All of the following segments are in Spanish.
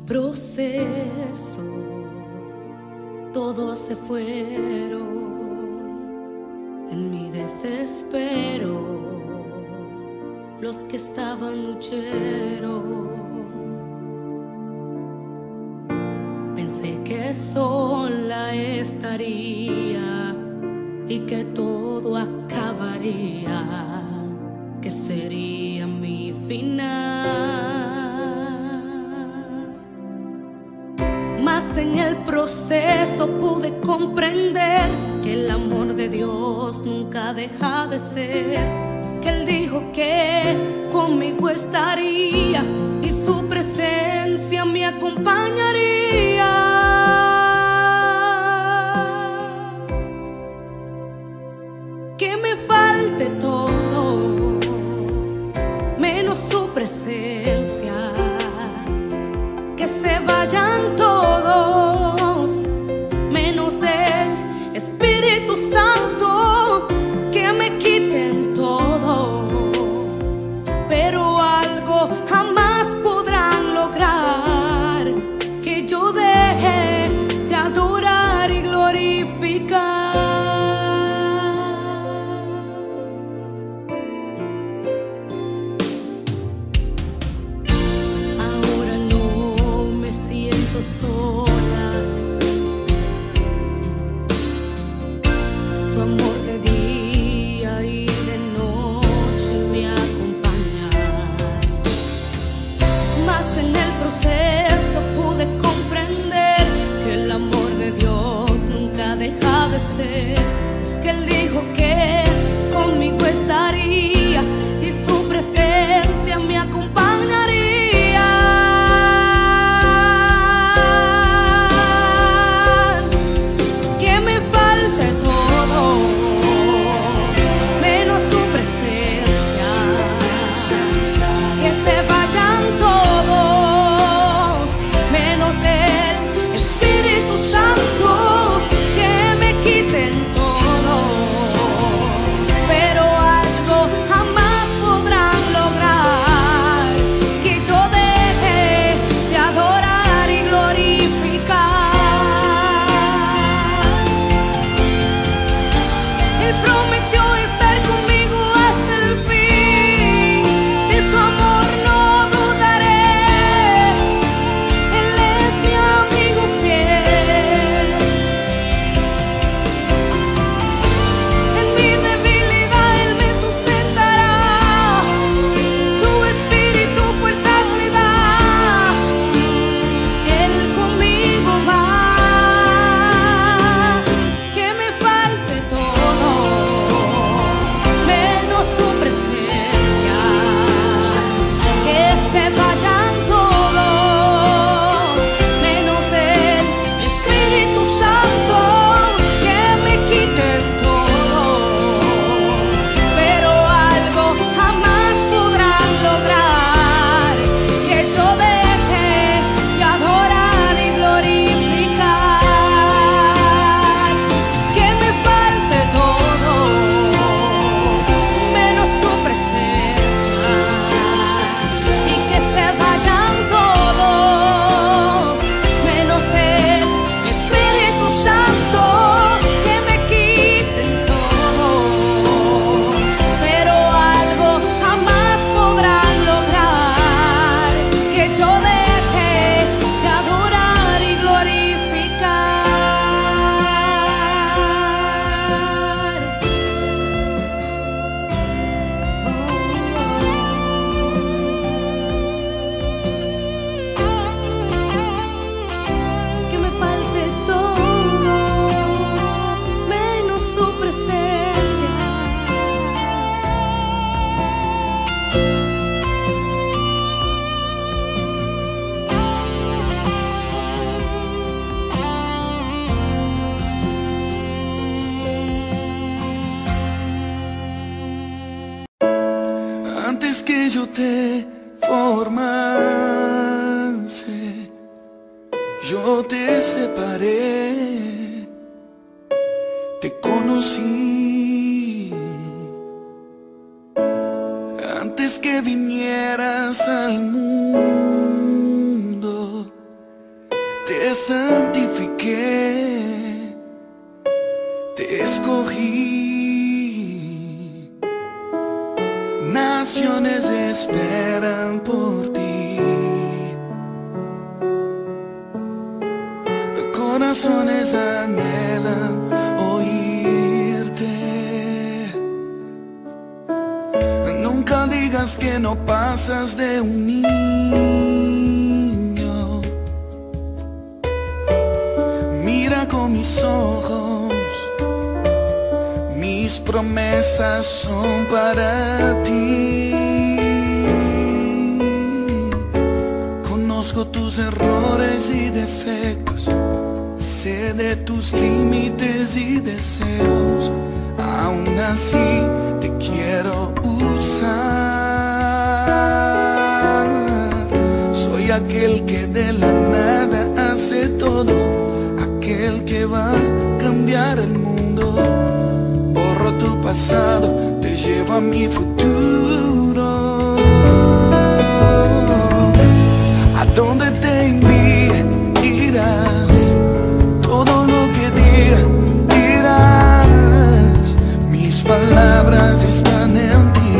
proceso todos se fueron en mi desespero, los que estaban lucheros. Pensé que sola estaría y que todo acabaría, que sería mi final. Mas en el proceso pude comprender que el amor de Dios nunca deja de ser, que Él dijo que conmigo estaría y su presencia me acompañaría. Que me falte todo, menos su presencia, que se vayan todos, menos del Espíritu Santo, que me quiten todo, pero algo jamás podrán lograr, que yo deje de adorar y glorificar. Sola, su amor de día y de noche me acompaña. Mas en el proceso pude comprender que el amor de Dios nunca deja de ser, que Él dijo que conmigo estaría y su presencia me acompañaría. Antes que yo te formase, yo te separé, te conocí. Antes que vinieras al mundo, te santifiqué, te escogí. Naciones esperan por ti, corazones anhelan oírte. Nunca digas que no pasas de un niño. Mira con mis ojos, mis promesas son para ti. Conozco tus errores y defectos, sé de tus límites y deseos. Aún así te quiero usar. Soy aquel que de la nada hace todo, aquel que va a cambiar el mundo. Borro tu pasado, te llevo a mi futuro. A donde te envíe irás, todo lo que diga dirás. Mis palabras están en ti.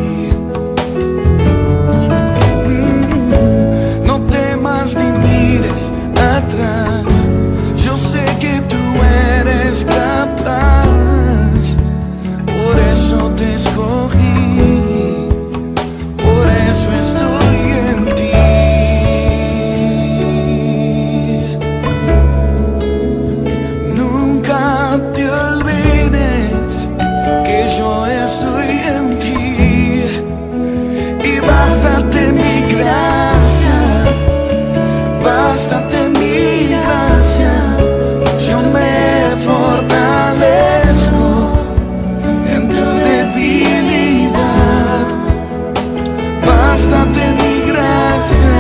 No temas ni mires atrás, yo sé que tú eres capaz. Por eso te escogí, por eso estoy en ti. Nunca te olvides que yo estoy en ti. Y bástate mi gracia, bástate mi gracia. Yo me fortalezco en tu debilidad. Bástate mi gracia,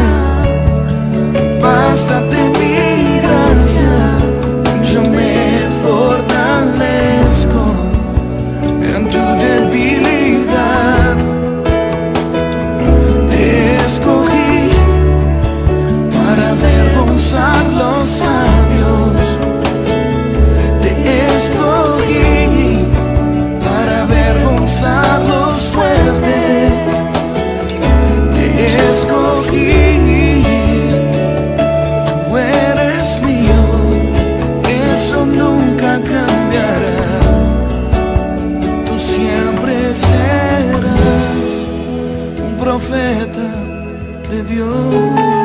bástate mi gracia. Yo me fortalezco en tu debilidad. Te escogí para avergonzar los sabios. Te escogí para avergonzar los fuertes. Te escogí, tú eres mío, eso nunca cambiará. Tú siempre serás un profeta de Dios.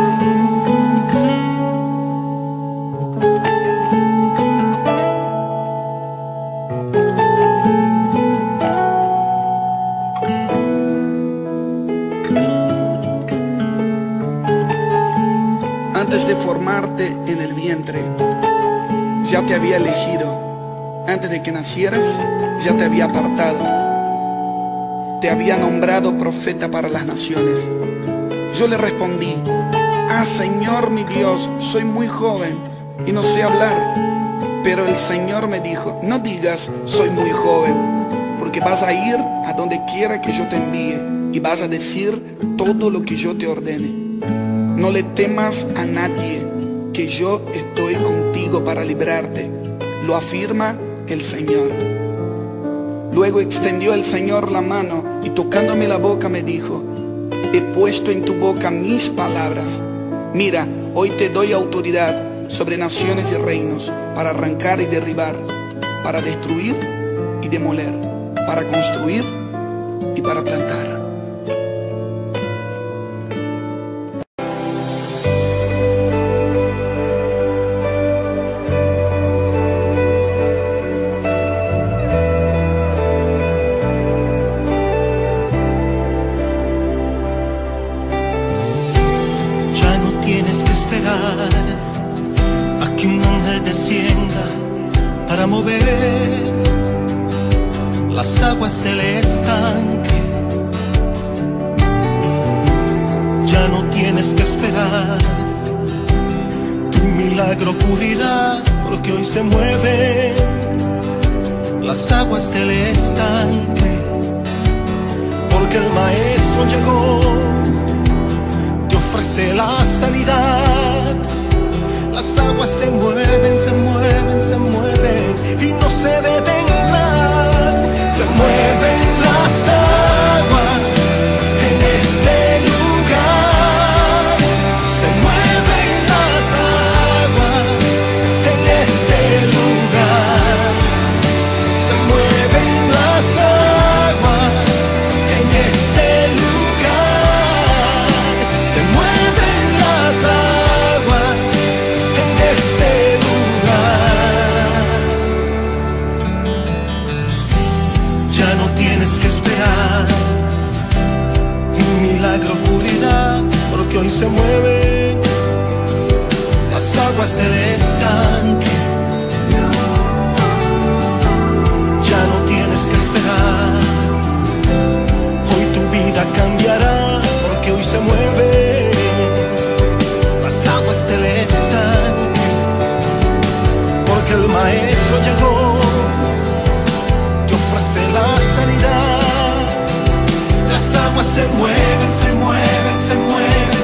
Antes de formarte en el vientre, ya te había elegido. Antes de que nacieras, ya te había apartado. Te había nombrado profeta para las naciones. Yo le respondí: ah, Señor mi Dios, soy muy joven y no sé hablar. Pero el Señor me dijo: no digas soy muy joven, porque vas a ir a donde quiera que yo te envíe y vas a decir todo lo que yo te ordene. No le temas a nadie, que yo estoy contigo para librarte, lo afirma el Señor. Luego extendió el Señor la mano y tocándome la boca me dijo: he puesto en tu boca mis palabras. Mira, hoy te doy autoridad sobre naciones y reinos, para arrancar y derribar, para destruir y demoler, para construir y para plantar. A que un ángel descienda para mover las aguas del estanque. Ya no tienes que esperar, tu milagro ocurrirá, porque hoy se mueven las aguas del estanque. Porque el Maestro llegó, te ofrece la sanidad. Las aguas aguas del estanque. Ya no tienes que esperar, hoy tu vida cambiará, porque hoy se mueven las aguas del estanque, porque el Maestro llegó, te ofrece la sanidad. Las aguas se mueven, se mueven, se mueven.